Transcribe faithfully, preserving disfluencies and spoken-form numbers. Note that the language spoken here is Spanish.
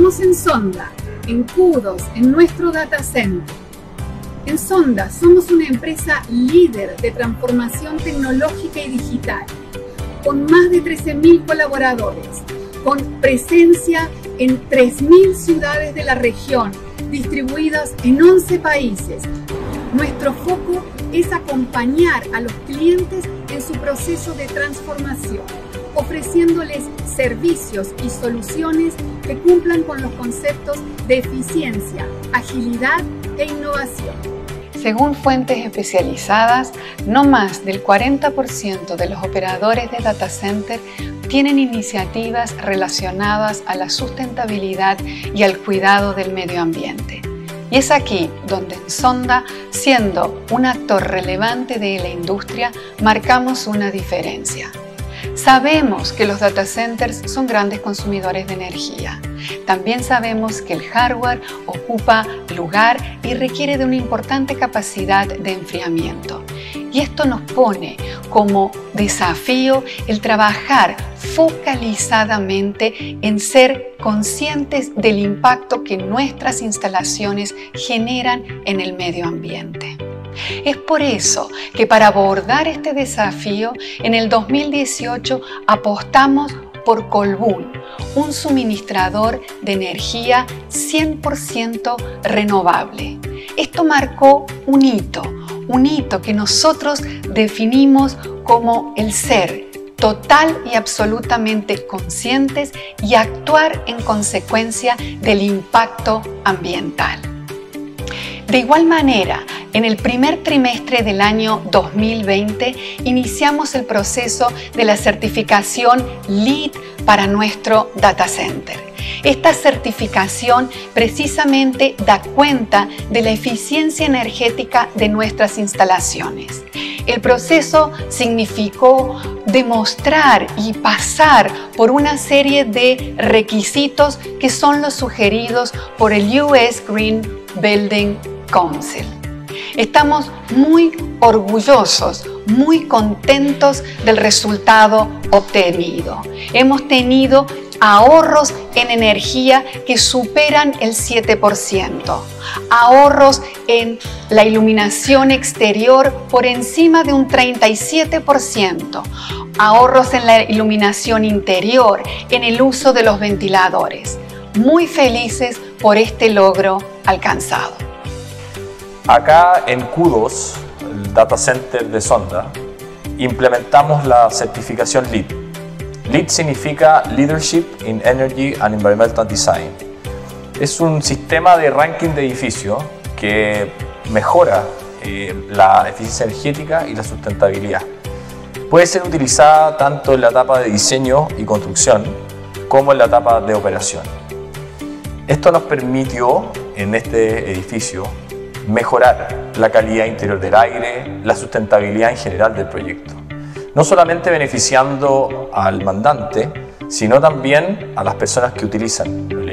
Estamos en Sonda, en Kudos, en nuestro data center. En Sonda somos una empresa líder de transformación tecnológica y digital, con más de trece mil colaboradores, con presencia en tres mil ciudades de la región, distribuidas en once países. Nuestro foco es acompañar a los clientes en su proceso de transformación, ofreciéndoles servicios y soluciones que cumplan con los conceptos de eficiencia, agilidad e innovación. Según fuentes especializadas, no más del cuarenta por ciento de los operadores de data center tienen iniciativas relacionadas a la sustentabilidad y al cuidado del medio ambiente. Y es aquí donde en Sonda, siendo un actor relevante de la industria, marcamos una diferencia. Sabemos que los data centers son grandes consumidores de energía. También sabemos que el hardware ocupa lugar y requiere de una importante capacidad de enfriamiento. Y esto nos pone como desafío el trabajar focalizadamente en ser conscientes del impacto que nuestras instalaciones generan en el medio ambiente. Es por eso que para abordar este desafío, en el dos mil dieciocho apostamos por Colbún, un suministrador de energía cien por ciento renovable. Esto marcó un hito, un hito que nosotros definimos como el ser total y absolutamente conscientes y actuar en consecuencia del impacto ambiental. De igual manera, en el primer trimestre del año dos mil veinte iniciamos el proceso de la certificación LEED para nuestro data center. Esta certificación precisamente da cuenta de la eficiencia energética de nuestras instalaciones. El proceso significó demostrar y pasar por una serie de requisitos que son los sugeridos por el U S Green Building Council. Estamos muy orgullosos, muy contentos del resultado obtenido. Hemos tenido ahorros en energía que superan el siete por ciento, ahorros en la iluminación exterior por encima de un treinta y siete por ciento, ahorros en la iluminación interior, en el uso de los ventiladores. Muy felices por este logro alcanzado. Acá en Kudos, el data center de Sonda, implementamos la certificación LEED. LEED significa Leadership in Energy and Environmental Design. Es un sistema de ranking de edificios que mejora eh, la eficiencia energética y la sustentabilidad. Puede ser utilizada tanto en la etapa de diseño y construcción como en la etapa de operación. Esto nos permitió en este edificio mejorar la calidad interior del aire, la sustentabilidad en general del proyecto. No solamente beneficiando al mandante, sino también a las personas que utilizan